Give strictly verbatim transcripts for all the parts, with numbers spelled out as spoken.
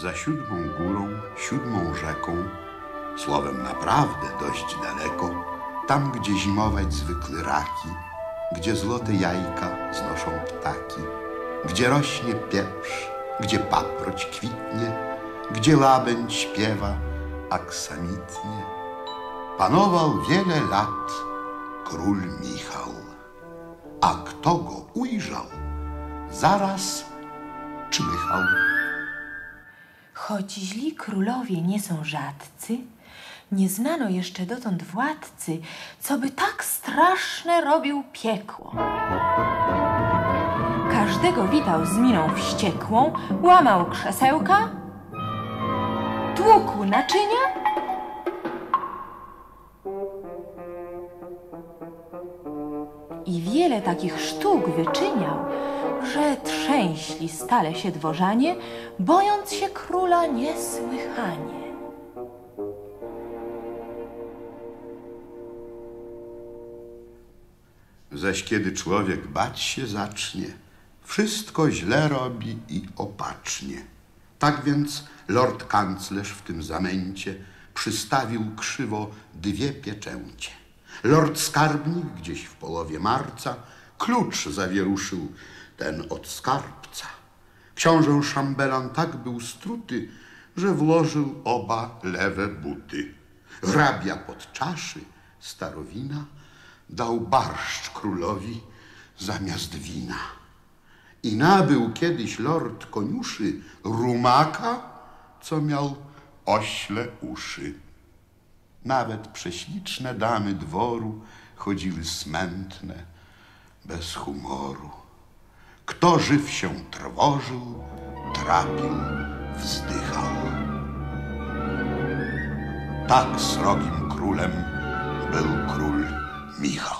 za siódmą górą, siódmą rzeką, słowem naprawdę dość daleko, tam, gdzie zimować zwykły raki, gdzie złote jajka znoszą ptaki, gdzie rośnie pieprz, gdzie paproć kwitnie, gdzie łabędź śpiewa aksamitnie, panował wiele lat król Michał. A kto go ujrzał, zaraz czmychał. Choć źli królowie nie są rzadcy, nie znano jeszcze dotąd władcy, co by tak straszne robił piekło. Każdego witał z miną wściekłą, łamał krzesełka, tłukł naczynia, i wiele takich sztuk wyczyniał, że trzęśli stale się dworzanie, bojąc się króla niesłychanie. Zaś kiedy człowiek bać się zacznie, wszystko źle robi i opacznie. Tak więc lord kanclerz w tym zamęcie przystawił krzywo dwie pieczęcie. Lord skarbnik gdzieś w połowie marca klucz zawieruszył ten od skarbca. Książę szambelan tak był struty, że włożył oba lewe buty. Hrabia pod czaszy starowina dał barszcz królowi zamiast wina. I nabył kiedyś lord koniuszy rumaka, co miał ośle uszy. Nawet prześliczne damy dworu chodziły smętne, bez humoru. Kto żyw się trwożył, trapił, wzdychał. Tak srogim królem był król Michał.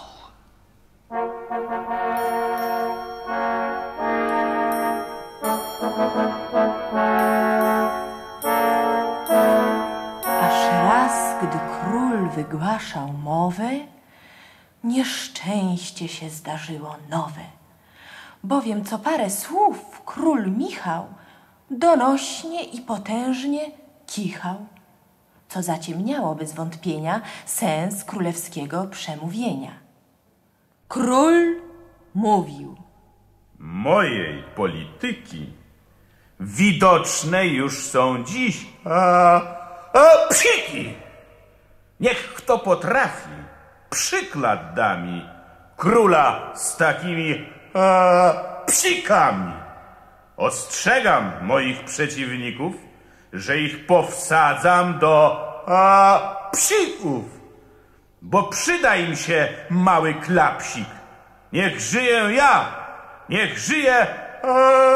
Gdy król wygłaszał mowę, nieszczęście się zdarzyło nowe, bowiem co parę słów król Michał donośnie i potężnie kichał, co zaciemniało bez wątpienia sens królewskiego przemówienia. Król mówił: mojej polityki widoczne już są dziś a, a, psiki. Niech kto potrafi, przykład da mi króla z takimi a, psikami. Ostrzegam moich przeciwników, że ich powsadzam do a, psików, bo przyda im się mały klapsik. Niech żyję ja, niech żyje a,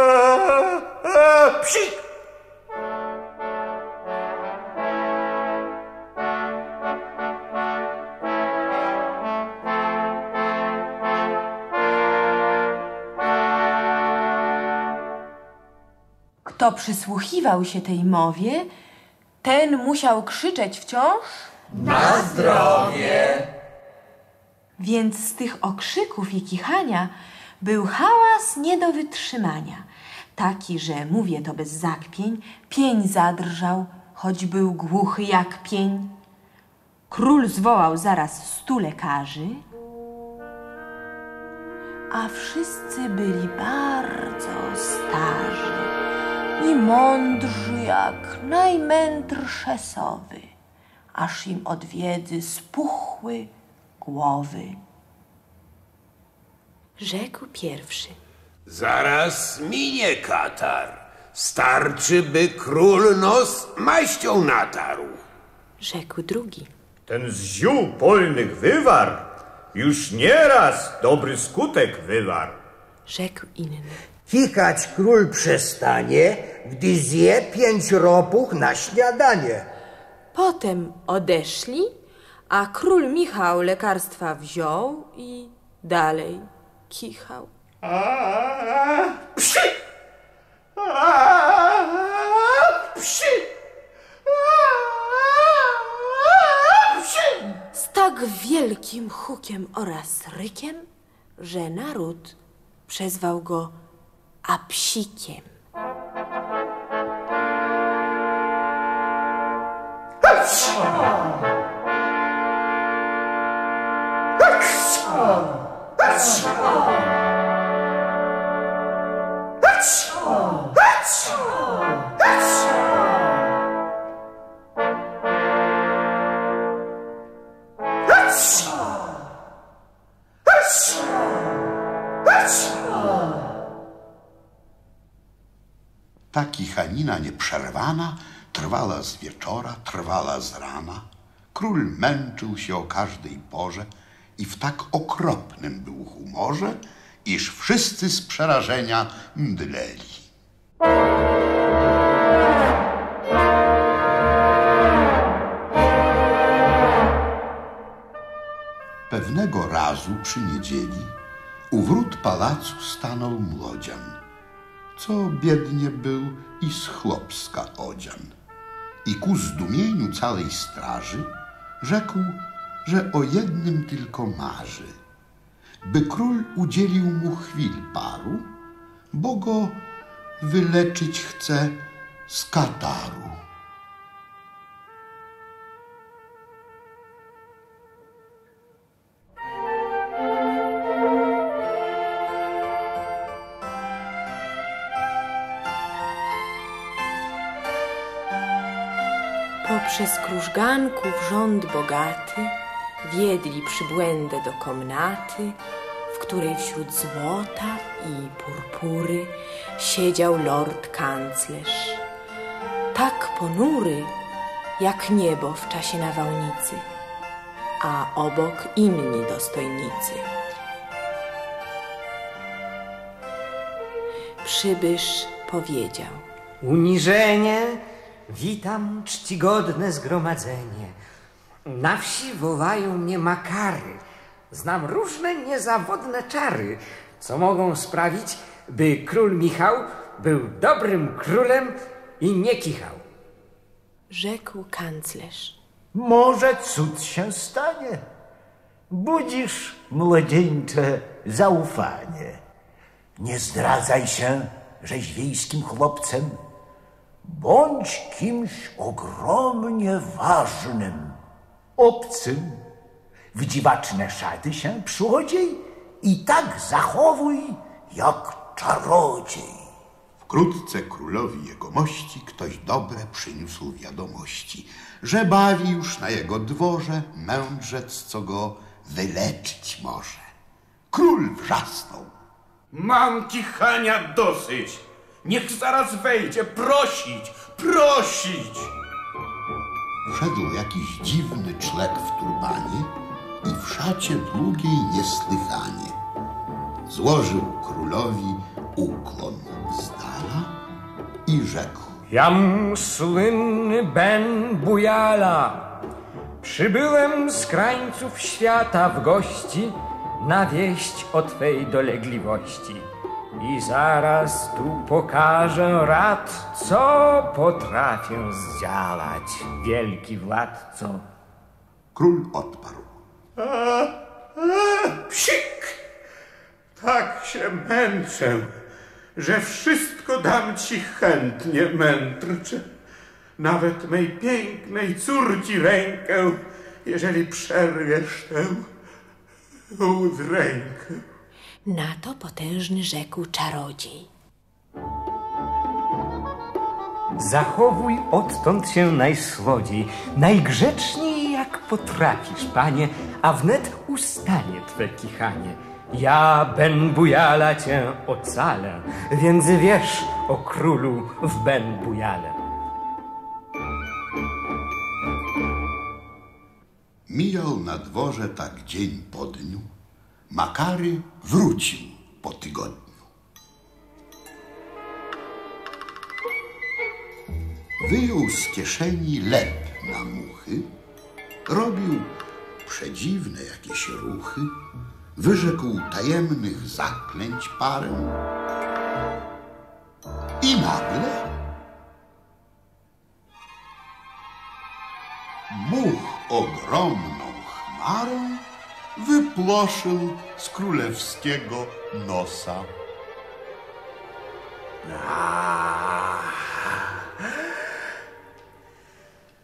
a, psik. Kto przysłuchiwał się tej mowie, ten musiał krzyczeć wciąż: na zdrowie! Więc z tych okrzyków i kichania był hałas nie do wytrzymania. Taki, że, mówię to bez zakpień, pień zadrżał, choć był głuchy jak pień. Król zwołał zaraz stu lekarzy, a wszyscy byli bardzo starzy i mądrzy jak najmędrsze sowy, aż im od wiedzy spuchły głowy. Rzekł pierwszy: zaraz minie katar. Starczy, by król nos maścią natarł. Rzekł drugi: ten z ziół polnych wywar już nieraz dobry skutek wywarł. Rzekł inny: kichać król przestanie, gdy zje pięć ropuch na śniadanie. Potem odeszli, a król Michał lekarstwa wziął i dalej kichał. A, psi! A, psi! A, psi! Z tak wielkim hukiem oraz rykiem, że naród przezwał go apsikiem. Hać! Hać! Hać! Hać! Hać! Hać! Ta kichanina nieprzerwana trwała z wieczora, trwała z rana. Król męczył się o każdej porze i w tak okropnym był humorze, iż wszyscy z przerażenia mdleli. Pewnego razu przy niedzieli u wrót pałacu stanął młodzian, co biednie był i z chłopska odzian. I ku zdumieniu całej straży rzekł, że o jednym tylko marzy, by król udzielił mu chwil paru, bo go wyleczyć chce z kataru. Poprzez krużganków rząd bogaty wiedli przybłędę do komnaty, w której wśród złota i purpury siedział lord kanclerz, tak ponury jak niebo w czasie nawałnicy, a obok inni dostojnicy. Przybysz powiedział: Uniżenie, witam czcigodne zgromadzenie. Na wsi wołają mnie Makary. Znam różne niezawodne czary, co mogą sprawić, by król Michał był dobrym królem i nie kichał. Rzekł kanclerz: Może cud się stanie. Budzisz, młodzieńcze, zaufanie. Nie zdradzaj się, żeś wiejskim chłopcem. Bądź kimś ogromnie ważnym, obcym. W dziwaczne szaty się przyodziej i tak zachowuj jak czarodziej. Wkrótce królowi jegomości ktoś dobre przyniósł wiadomości, że bawi już na jego dworze mędrzec, co go wyleczyć może. Król wrzasnął: Mam kichania dosyć. Niech zaraz wejdzie, prosić, prosić. Wszedł jakiś dziwny czlek w turbanie i w szacie długiej niesłychanie. Złożył królowi ukłon z dala i rzekł: Jam słynny Ben Bujala. Przybyłem z krańców świata w gości na wieść o twej dolegliwości. I zaraz tu pokażę rad, co potrafię zdziałać, wielki władco. Król odparł: A, a, psik! Tak się męczę, że wszystko dam ci chętnie, mędrcze. Nawet mej pięknej córci rękę, jeżeli przerwiesz tę udrękę. Na to potężny rzekł czarodziej: Zachowuj odtąd się najsłodziej, najgrzeczniej jak potrafisz, panie, a wnet ustanie twe kichanie. Ja, Ben Bujala, cię ocalę, więc wiesz o królu w Ben Bujale. Mijał na dworze tak dzień po dniu, Makary wrócił po tygodniu. Wyjął z kieszeni lep na muchy, robił przedziwne jakieś ruchy, wyrzekł tajemnych zaklęć parę i nagle much ogromną chmarą wypłoszył z królewskiego nosa.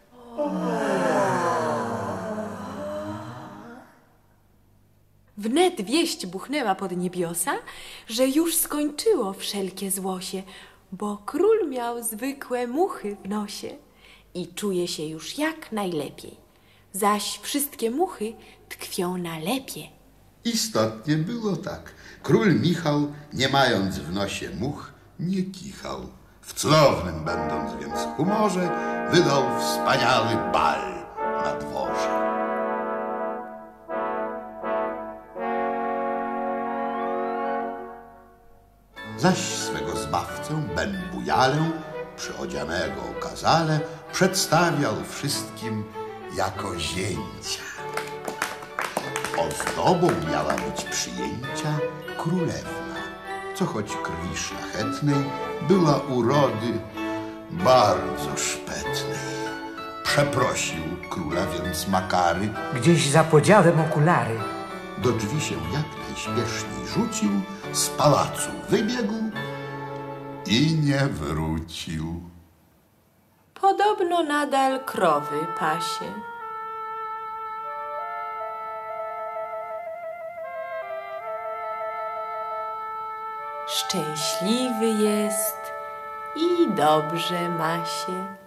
Wnet wnet wieść buchnęła pod niebiosa, że już skończyło wszelkie złosie, bo król miał zwykłe muchy w nosie i czuje się już jak najlepiej, zaś wszystkie muchy tkwią na lepie. Istotnie było tak. Król Michał, nie mając w nosie much, nie kichał. W cudownym będąc więc humorze, wydał wspaniały bal na dworze. Zaś swego zbawcę Ben Bujalę, przyodzianego okazale, przedstawiał wszystkim jako zięcia. Ozdobą miała być przyjęcia królewna, co choć krwi szlachetnej była urody bardzo szpetnej. Przeprosił króla więc Makary, Gdzieś za podziałem okulary. do drzwi się jak najśpieszniej rzucił, z pałacu wybiegł i nie wrócił. Podobno nadal krowy pasie. Szczęśliwy jest i dobrze ma się.